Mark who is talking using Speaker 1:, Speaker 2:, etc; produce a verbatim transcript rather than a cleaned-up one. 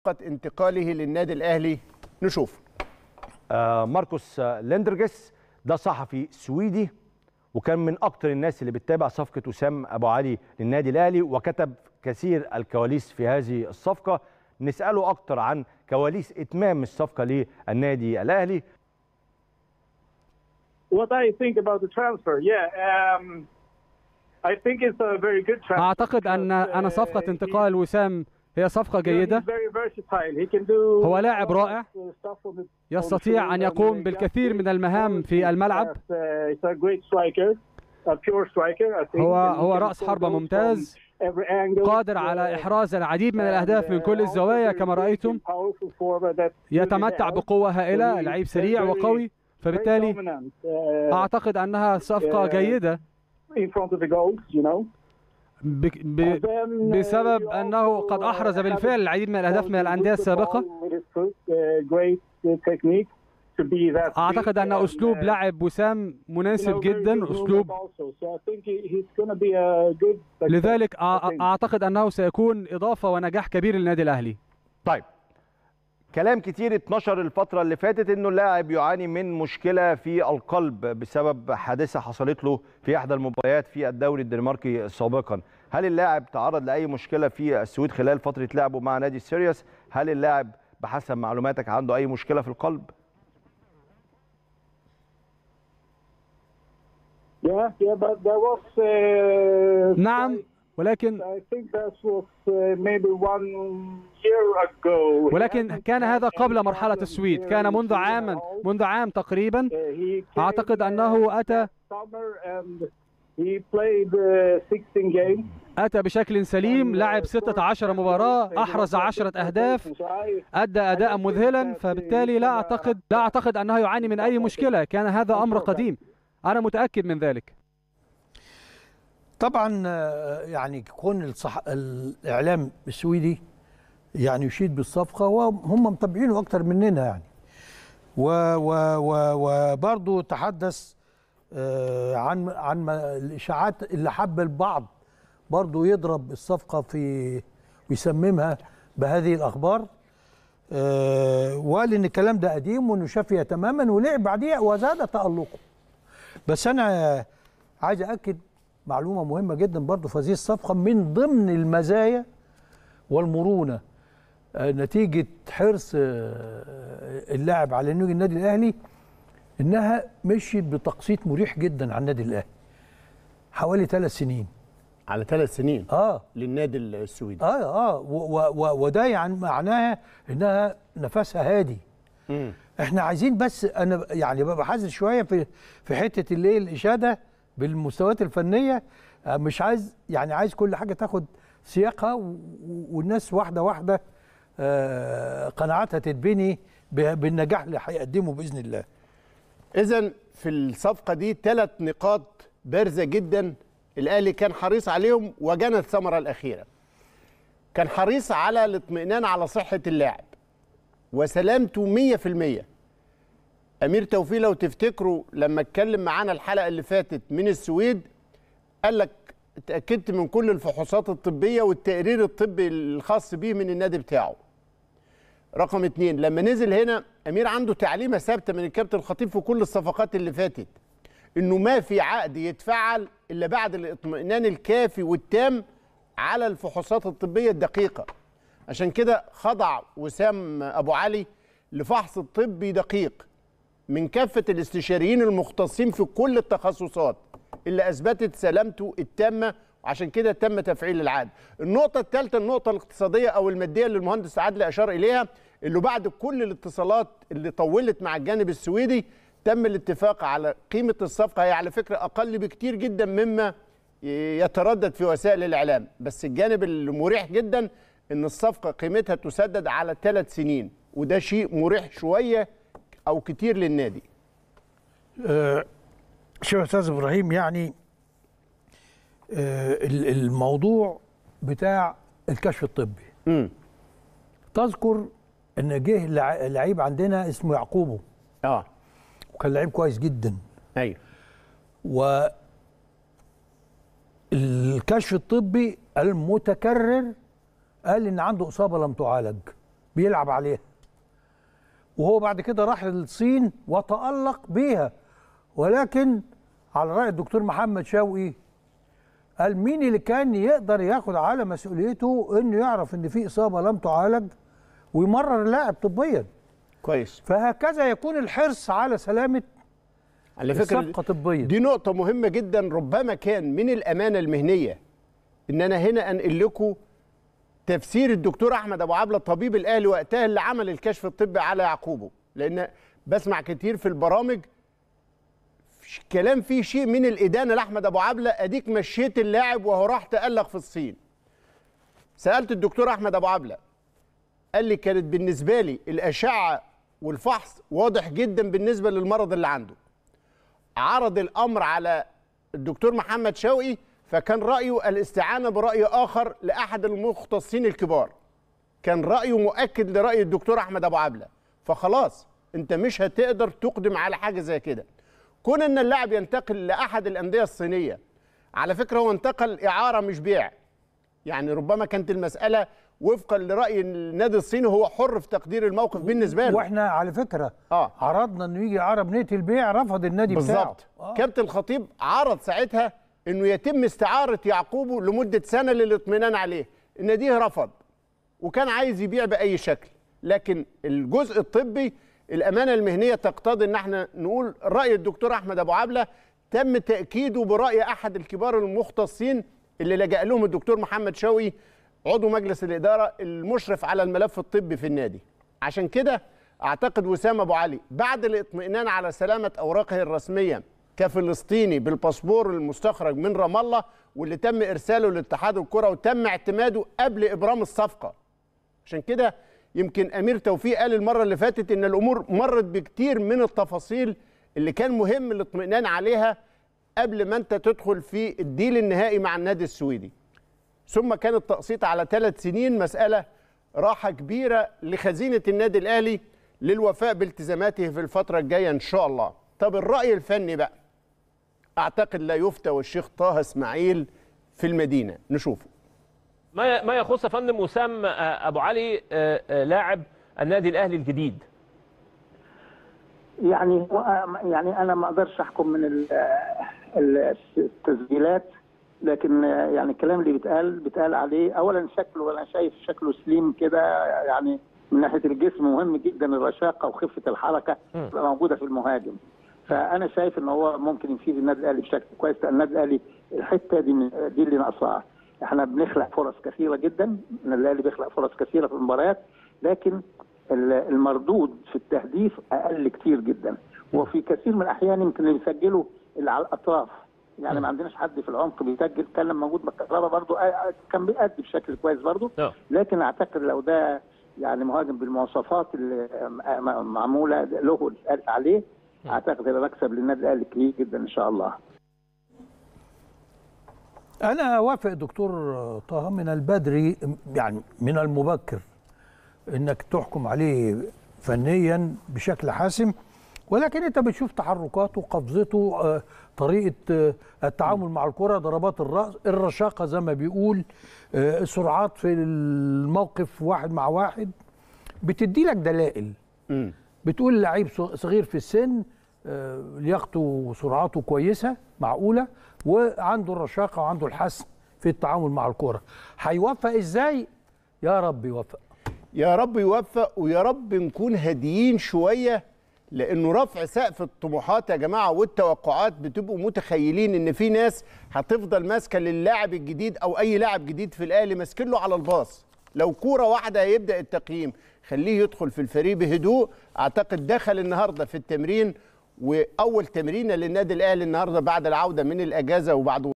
Speaker 1: صفقة انتقاله للنادي الأهلي؟ نشوف.
Speaker 2: آه ماركوس ليندرجس ده صحفي سويدي وكان من أكتر الناس اللي بتتابع صفقة وسام أبو علي للنادي الأهلي، وكتب كثير الكواليس في هذه الصفقة. نسأله أكتر عن كواليس إتمام الصفقة للنادي الأهلي.
Speaker 3: What I think about the transfer, yeah, um, I think it's a very good transfer.
Speaker 4: أعتقد أن أن صفقة انتقال وسام هي صفقة جيدة. هو لاعب رائع يستطيع أن يقوم بالكثير من المهام في الملعب. هو هو رأس حربة ممتاز، قادر على إحراز العديد من الأهداف من كل الزوايا كما رأيتم. يتمتع بقوة هائلة، لعيب سريع وقوي، فبالتالي أعتقد أنها صفقة جيدة بسبب أنه قد أحرز بالفعل العديد من الأهداف من الأندية السابقة. أعتقد أن أسلوب لعب وسام مناسب جدا، أسلوب لذلك أعتقد أنه سيكون إضافة ونجاح كبير للنادي الأهلي.
Speaker 2: طيب، كلام كتير اتنشر الفترة اللي فاتت انه اللاعب يعاني من مشكلة في القلب بسبب حادثة حصلت له في احدى المباريات في الدوري الدنماركي سابقا. هل اللاعب تعرض لأي مشكلة في السويد خلال فترة لعبه مع نادي سيريوس؟ هل اللاعب بحسب معلوماتك عنده أي مشكلة في القلب؟
Speaker 4: نعم، ولكن ولكن كان هذا قبل مرحلة السويد، كان منذ عام منذ عام تقريبا. أعتقد أنه أتى أتى بشكل سليم، لعب ستة عشر مباراة، أحرز عشرة أهداف، أدى أداء مذهلا، فبالتالي لا أعتقد لا أعتقد أنه يعاني من أي مشكلة. كان هذا أمر قديم، أنا متأكد من ذلك.
Speaker 5: طبعا يعني كون الصح... الإعلام السويدي يعني يشيد بالصفقة وهم متابعينه أكتر مننا يعني، وبرضه و... و... تحدث عن عن الإشاعات اللي حب البعض برضه يضرب الصفقة في ويسممها بهذه الأخبار، وقال إن الكلام ده قديم وإنه شافية تماما ولعب بعديها وزاد تألقه. بس أنا عايز أكد معلومة مهمة جدا برضو في هذه الصفقة، من ضمن المزايا والمرونة نتيجة حرص اللاعب على انه النادي الأهلي انها مشيت بتقسيط مريح جدا على النادي الأهلي حوالي ثلاث سنين.
Speaker 1: على ثلاث سنين
Speaker 5: اه
Speaker 1: للنادي السويدي.
Speaker 5: اه اه وده يعني معناها انها نفسها هادي. م. احنا عايزين بس انا يعني ببقى حذر شويه في في حته اللي الاشاده بالمستويات الفنيه، مش عايز يعني عايز كل حاجه تاخد سياقها والناس واحده واحده قناعاتها تتبني بالنجاح اللي هيقدمه باذن الله.
Speaker 1: اذا في الصفقه دي ثلاث نقاط بارزه جدا الاهلي كان حريص عليهم وجنت الثمره الاخيره. كان حريص على الاطمئنان على صحه اللاعب وسلامته مية في المية. أمير توفيق لو تفتكروا لما اتكلم معانا الحلقة اللي فاتت من السويد قال لك اتأكدت من كل الفحوصات الطبية والتقرير الطبي الخاص بيه من النادي بتاعه. رقم اتنين، لما نزل هنا أمير عنده تعليمة ثابتة من الكابتن الخطيب في كل الصفقات اللي فاتت إنه ما في عقد يتفعل إلا بعد الاطمئنان الكافي والتام على الفحوصات الطبية الدقيقة. عشان كده خضع وسام أبو علي لفحص طبي دقيق من كافة الاستشاريين المختصين في كل التخصصات اللي أثبتت سلامته التامة، وعشان كده تم تفعيل العقد. النقطة الثالثة النقطة الاقتصادية أو المادية اللي المهندس عادل أشار إليها، اللي بعد كل الاتصالات اللي طولت مع الجانب السويدي تم الاتفاق على قيمة الصفقة. هي على فكرة أقل بكتير جدا مما يتردد في وسائل الإعلام، بس الجانب المريح جدا إن الصفقة قيمتها تسدد على ثلاث سنين، وده شيء مريح شوية أو كتير للنادي.
Speaker 5: أه شوف يا أستاذ إبراهيم، يعني أه الموضوع بتاع الكشف الطبي. م. تذكر إن جه لعيب عندنا اسمه يعقوبو.
Speaker 1: اه
Speaker 5: وكان لعيب كويس جدا.
Speaker 1: ايوه.
Speaker 5: والكشف الطبي المتكرر قال إن عنده إصابة لم تعالج. بيلعب عليها، وهو بعد كده راح للصين وتألق بيها. ولكن على رأي الدكتور محمد شوقي قال مين اللي كان يقدر ياخد على مسؤوليته انه يعرف ان في اصابه لم تعالج ويمرر اللاعب طبيا.
Speaker 1: كويس.
Speaker 5: فهكذا يكون الحرص على سلامه
Speaker 1: على فكره
Speaker 5: الصفقه طبيا.
Speaker 1: دي نقطه مهمه جدا. ربما كان من الامانه المهنيه ان انا هنا انقل لكم تفسير الدكتور احمد ابو عبله طبيب الاهلي وقتها اللي عمل الكشف الطبي على يعقوبه، لان بسمع كتير في البرامج كلام فيه شيء من الادانه لاحمد ابو عبله، اديك مشيت اللاعب وهو راح تألق في الصين. سالت الدكتور احمد ابو عبله قال لي كانت بالنسبه لي الاشعه والفحص واضح جدا بالنسبه للمرض اللي عنده. عرض الامر على الدكتور محمد شوقي فكان رايه الاستعانه براي اخر لاحد المختصين الكبار. كان رايه مؤكد لراي الدكتور احمد ابو عبله، فخلاص انت مش هتقدر تقدم على حاجه زي كده. كون ان اللاعب ينتقل لاحد الانديه الصينيه، على فكره هو انتقل اعاره مش بيع، يعني ربما كانت المساله وفقا لراي النادي الصيني، هو حر في تقدير الموقف بالنسبه له.
Speaker 5: واحنا على فكره
Speaker 1: اه
Speaker 5: عرضنا انه يجي اعاره بنيه البيع، رفض النادي بتاعه
Speaker 1: بالظبط. آه. كابتن الخطيب عرض ساعتها انه يتم استعاره يعقوبه لمده سنه للاطمئنان عليه، النادي رفض وكان عايز يبيع باي شكل. لكن الجزء الطبي الامانه المهنيه تقتضي ان احنا نقول راي الدكتور احمد ابو عبله تم تاكيده براي احد الكبار المختصين اللي لجأ لهم الدكتور محمد شوقي عضو مجلس الاداره المشرف على الملف الطبي في النادي. عشان كده اعتقد وسام ابو علي بعد الاطمئنان على سلامه اوراقه الرسميه كفلسطيني بالباسبور المستخرج من رام الله واللي تم ارساله لاتحاد الكره وتم اعتماده قبل ابرام الصفقه. عشان كده يمكن امير توفيق قال المره اللي فاتت ان الامور مرت بكتير من التفاصيل اللي كان مهم الاطمئنان عليها قبل ما انت تدخل في الديل النهائي مع النادي السويدي. ثم كان التقسيط على ثلاث سنين مساله راحه كبيره لخزينه النادي الاهلي للوفاء بالتزاماته في الفتره الجايه ان شاء الله. طب الراي الفني بقى اعتقد لا يفتى والشيخ طه اسماعيل في المدينه، نشوفه.
Speaker 6: ما ما يخص يا فندم وسام ابو علي لاعب النادي الاهلي الجديد.
Speaker 7: يعني يعني انا ما اقدرش احكم من التسجيلات، لكن يعني الكلام اللي بيتقال بيتقال عليه اولا شكله، انا شايف شكله سليم كده، يعني من ناحيه الجسم مهم جدا الرشاقه وخفه الحركه موجوده في المهاجم. فانا شايف ان هو ممكن يفيد النادي الاهلي بشكل كويس. النادي الاهلي الحته دي دي اللي ناقصاها. احنا بنخلق فرص كثيره جدا، النادي الاهلي بيخلق فرص كثيره في المباريات، لكن المردود في التهديف اقل كتير جدا، وفي كثير من الاحيان يمكن اللي بيسجلوا اللي على الاطراف، يعني ما عندناش حد في العمق بيسجل. كان موجود بكهرباء برضو كان بيأدي بشكل كويس برضو، لكن اعتقد لو ده يعني مهاجم بالمواصفات اللي معموله له اللي قالت عليه، اعتقد هيبقى مكسب للنادي الاهلي كبير جدا ان شاء الله.
Speaker 5: انا اوافق دكتور طه من البدري، يعني من المبكر انك تحكم عليه فنيا بشكل حاسم، ولكن انت بتشوف تحركاته، قفزته، طريقه التعامل مع الكره، ضربات الراس، الرشاقه زي ما بيقول، السرعات في الموقف واحد مع واحد، بتدي لك دلائل. بتقول لعيب صغير في السن، لياقته وسرعاته كويسه معقوله، وعنده الرشاقه وعنده الحسم في التعامل مع الكره. هيوفق ازاي؟ يا رب يوفق،
Speaker 1: يا رب يوفق، ويا رب نكون هاديين شويه، لانه رفع سقف الطموحات يا جماعه والتوقعات بتبقوا متخيلين ان في ناس هتفضل ماسكه للاعب الجديد او اي لاعب جديد في الاهلي ماسكين له على الباص. لو كوره واحده هيبدا التقييم، خليه يدخل في الفريق بهدوء. اعتقد دخل النهارده في التمرين، واول تمرينه للنادي الاهلي النهارده بعد العوده من الاجازه وبعد